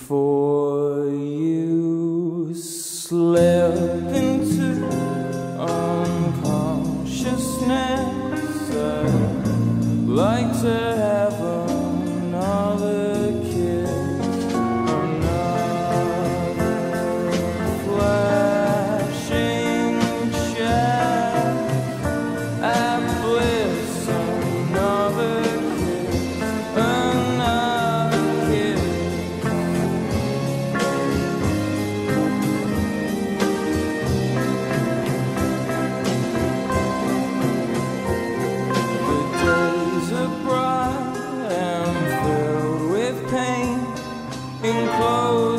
before you slip into unconsciousness. I'd like to have another kiss, another flashing shaft at bliss, another kiss, another kiss. The days are bright and filled with pain, enclosed